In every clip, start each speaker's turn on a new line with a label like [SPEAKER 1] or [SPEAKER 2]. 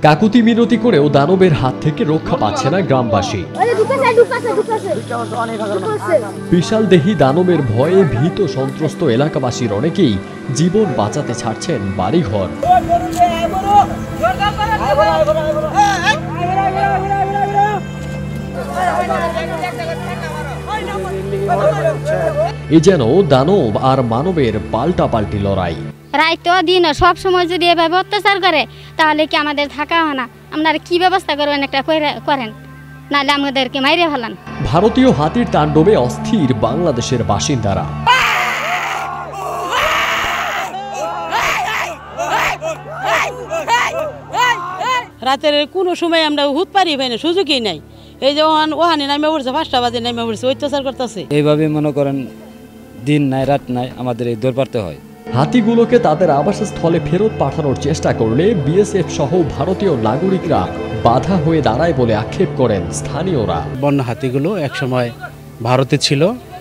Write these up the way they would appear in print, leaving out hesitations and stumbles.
[SPEAKER 1] কাকুতি মিনতি করেও দানবের হাত থেকে রক্ষা পাচ্ছে না গ্রামবাসী। বিশাল দেহি দানবের ভয়ে ভীত সন্ত্রস্ত এলাকাবাসীর অনেকেই জীবন বাঁচাতে ছাড়ছেন বাড়িঘর। এ যেন দানব আর মানবের পাল্টাপাল্টি লড়াই।
[SPEAKER 2] রাইতো দিন সব সময় যদি এভাবে অত্যাচার করে তাহলে কি আমাদের থাকা হয় না? আপনারা কি ব্যবস্থা করবেন একটা করেন, নাহলে আমাদেরকে মাইরে ফেলান।
[SPEAKER 1] ভারতীয় হাতির তাণ্ডবে অস্থির বাংলাদেশের বাসিন্দারা।
[SPEAKER 3] রাতের কোনো সময় আমরা হুত পারি পাই না, সুযোগই নাই। এই যে ওহানি নামে পড়ছে, 5টা বাজে নামে পড়ছে, অত্যাচার করতেছে।
[SPEAKER 4] এইভাবে মনে করেন দিন নাই রাত নাই আমাদের এই দৌড় পারতে হয়।
[SPEAKER 1] হাতিগুলোকে তাদের আবাসস্থলে ফেরত পাঠানোর চেষ্টা করলে বিএসএফ সহ ভারতীয় নাগরিকরা বাধা হয়ে দাঁড়ায় বলে আক্ষেপ করেন স্থানীয়রা।
[SPEAKER 5] বন্য হাতিগুলো একসময় ভারতে ছিল,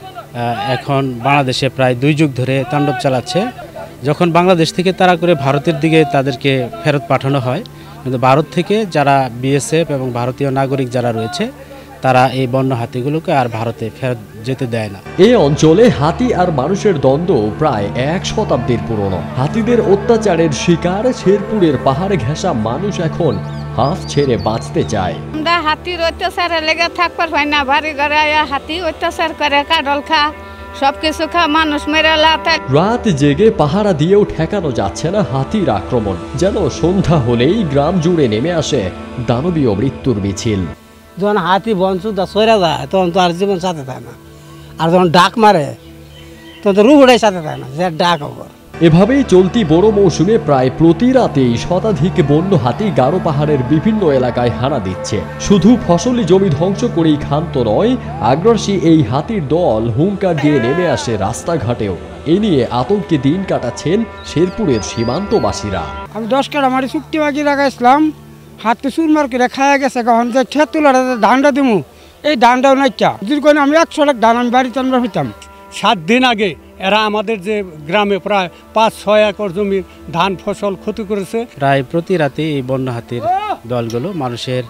[SPEAKER 5] এখন বাংলাদেশে প্রায় 2 যুগ ধরে তাণ্ডব চালাচ্ছে। যখন বাংলাদেশ থেকে তাড়া করে ভারতের দিকে তাদেরকে ফেরত পাঠানো হয়, কিন্তু ভারত থেকে যারা বিএসএফ এবং ভারতীয় নাগরিক যারা রয়েছে তারা এই বন্য হাতিগুলোকে আর ভারতে ফেরত যেতে দেয় না।
[SPEAKER 1] এই অঞ্চলে হাতি আর মানুষের দ্বন্দ্ব প্রায় 1 শতাব্দীর পুরনো। হাতিদের অত্যাচারের শিকার শেরপুরের পাহাড়ে ঘেঁষা মানুষ এখন হাফ ছেড়ে বাঁচতে চায়।
[SPEAKER 6] আমরা হাতির অত্যাচারে লেগে থাকবার হয় না, বাড়ি ঘরে হাতি অত্যাচার করে, কাডল খা, সবকিছু খা, মানুষ মেরে লাতে।
[SPEAKER 1] রাত জেগে পাহারা দিয়েও ঠেকানো যাচ্ছে না হাতির আক্রমণ। যেন সন্ধ্যা হলেই গ্রাম জুড়ে নেমে আসে দানবীয় মৃত্যুর মিছিল।
[SPEAKER 7] যখন হাতি বনচুদা সরে যায় তখন তো আর জীবন সাথে থাকে না, আর যখন ডাক মারে তখন তো রুহুটাই সাথে থাকে না, যে ডাক ওপর।
[SPEAKER 1] এভাবেই চলতি বড় মৌসুমে প্রায় প্রতি রাতেই শতাধিক বন্য হাতি গারো পাহাড়ের বিভিন্ন এলাকায় হানা দিচ্ছে। শুধু ফসলি জমি ধ্বংস করেই ক্ষান্ত নয়, আগ্রাসী এই হাতির দল হুঙ্কার দিয়ে নেমে আসে রাস্তাঘাটেও। এ নিয়ে আতঙ্কে দিন কাটাচ্ছেন শেরপুরের সীমান্তবাসীরা।
[SPEAKER 7] আমি 10 কাটা মারি চুক্তি বাগি লাগাইছিলাম, হাতে চুরমার করে খাওয়া গেছে, কখন যে খেত তোলার ধানটা দিমু, এই ধানটাও নাইটা যদি কোনো আমি 100 লাখ ধান আমি বাড়িতে আমরা হইতাম।
[SPEAKER 8] 7 দিন আগে এরা আমাদের যে গ্রামে প্রায় 5-6 একর জমি ধান ফসল ক্ষতি করেছে।
[SPEAKER 5] প্রায় প্রতি রাতে এই বন্য হাতির দলগুলো মানুষের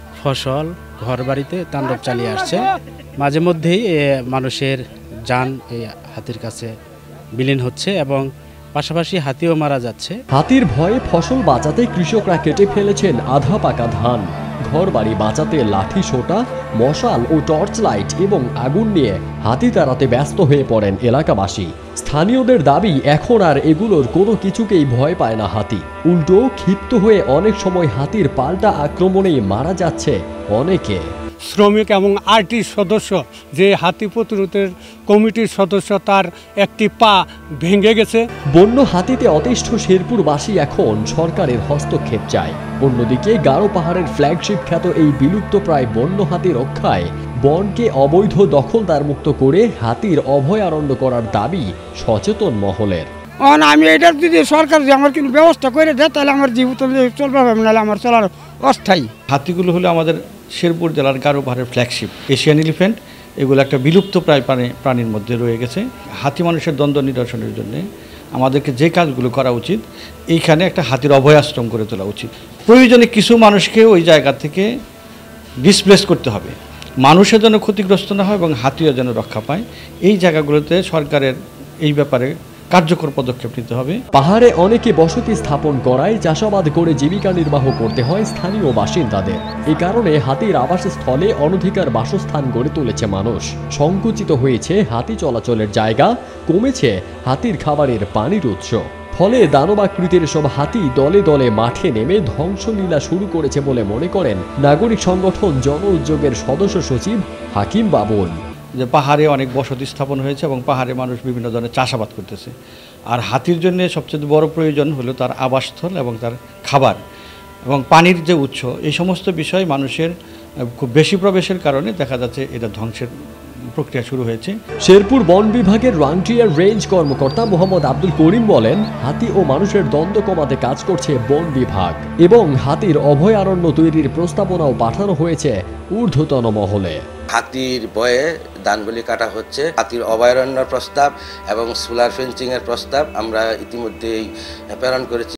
[SPEAKER 5] ফসল ঘর বাড়িতে তাণ্ডব চালিয়ে আসছে। মাঝে মধ্যেই মানুষের জান এই হাতির কাছে বিলীন হচ্ছে এবং পাশাপাশি হাতিও মারা যাচ্ছে।
[SPEAKER 1] হাতির ভয়ে ফসল বাঁচাতে কৃষকরা কেটে ফেলেছেন আধা পাকা ধান। ঘর বাড়ি বাঁচাতে লাঠি সোটা, মশাল ও টর্চ লাইট এবং আগুন নিয়ে হাতি তাড়াতে ব্যস্ত হয়ে পড়েন এলাকাবাসী। স্থানীয়দের দাবি, এখন আর এগুলোর কোনো কিছুকেই ভয় পায় না হাতি। উল্টো ক্ষিপ্ত হয়ে অনেক সময় হাতির পাল্টা আক্রমণেই মারা যাচ্ছে অনেকে।
[SPEAKER 8] শ্রমিক এবং আরটির সদস্য, যে হাতি প্রতিরোধের কমিটির সদস্য, তার একটি পা ভেঙে গেছে।
[SPEAKER 1] বন্য হাতিতে অতিষ্ঠ শেরপুরবাসী এখন সরকারের হস্তক্ষেপ চায়। অন্যদিকে গারো পাহাড়ের ফ্ল্যাগশিপ খ্যাত এই বিলুপ্তপ্রায় বন্য হাতি রক্ষায় বনকে অবৈধ দখলদার মুক্ত করে হাতির অভয়ারণ্য করার দাবি সচেতন মহলের।
[SPEAKER 7] আমি এটা যদি সরকার যে আমার কোনো ব্যবস্থা করে দেয় তাহলে আমার জীবিত চলবে, নাহলে আমার চলার অস্থায়ী।
[SPEAKER 9] হাতিগুলো হলো আমাদের শেরপুর জেলার গারো পাহাড়ের ফ্ল্যাগশিপ এশিয়ান এলিফ্যান্ট। এগুলো একটা বিলুপ্ত প্রায় প্রাণীর মধ্যে রয়ে গেছে। হাতি মানুষের দ্বন্দ্ব নিরসনের জন্য আমাদেরকে যে কাজগুলো করা উচিত, এইখানে একটা হাতির অভয়াশ্রম করে তোলা উচিত। প্রয়োজনে কিছু মানুষকে ওই জায়গা থেকে ডিসপ্লেস করতে হবে, মানুষের যেন ক্ষতিগ্রস্ত না হয় এবং হাতিও যেন রক্ষা পায়। এই জায়গাগুলোতে সরকারের এই ব্যাপারে কার্যকর পদক্ষেপ নিতে হবে।
[SPEAKER 1] পাহাড়ে অনেকে বসতি স্থাপন করায় চাষাবাদ করে জীবিকা নির্বাহ করতে হয় স্থানীয় বাসিন্দাদের। এই কারণে হাতির আবাসস্থলে অনধিকার বাসস্থান গড়ে তুলেছে মানুষ। সংকুচিত হয়েছে হাতি চলাচলের জায়গা, কমেছে হাতির খাবারের পানির উৎস। ফলে দানবাকৃতির সব হাতি দলে দলে মাঠে নেমে ধ্বংসলীলা শুরু করেছে বলে মনে করেন নাগরিক সংগঠন জন উদ্যোগের সদস্য সচিব হাকিম বাবুল।
[SPEAKER 9] যে পাহাড়ে অনেক বসতি স্থাপন হয়েছে এবং পাহাড়ে মানুষ বিভিন্ন ধরনের চাষাবাদ করতেছে। আর হাতির জন্য সবচেয়ে বড় প্রয়োজন হলো তার আবাসস্থল এবং তার খাবার এবং পানির যে উৎস। এই সমস্ত বিষয় মানুষের খুব বেশি প্রবেশের কারণে দেখা যাচ্ছে এটা ধ্বংসের প্রক্রিয়া শুরু হয়েছে।
[SPEAKER 1] শেরপুর বন বিভাগের রাংটিয়ার রেঞ্জ কর্মকর্তা মোহাম্মদ আব্দুল করিম বলেন, হাতি ও মানুষের দ্বন্দ্ব কমাতে কাজ করছে বন বিভাগ এবং হাতির অভয়ারণ্য তৈরির প্রস্তাবনাও পাঠানো হয়েছে ঊর্ধ্বতন মহলে।
[SPEAKER 10] হাতির ভয়ে ধানগুলি কাটা হচ্ছে। হাতির অভয়ারণ্যের প্রস্তাব এবং সোলার ফেন্সিং এর প্রস্তাব আমরা ইতিমধ্যেই প্রেরণ করেছি।